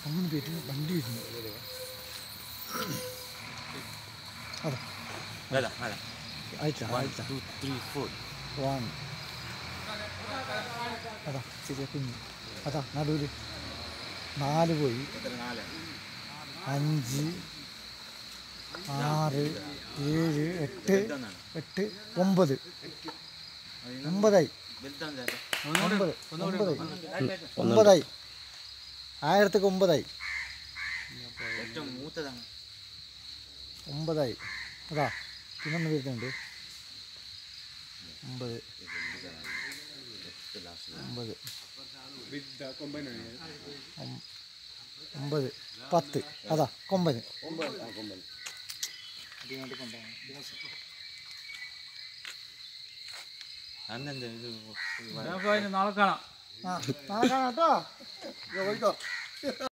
അങ്ങനെ പേര് വണ്ടി വരുന്നു. അതാ അയച്ചാ 1 2 3 4 അതാ ചെറിയ കുഞ്ഞ് അതാ നടുവിൽ 4 പോയി 5 6 7 8 8 9 9ആയി 9ആയി 1009ആയി 9ആയി. അതാ പിന്നൊന്ന് വരുന്നുണ്ട് 9 10 അതാ കൊമ്പന് നാളെ കാണാം കേട്ടോ.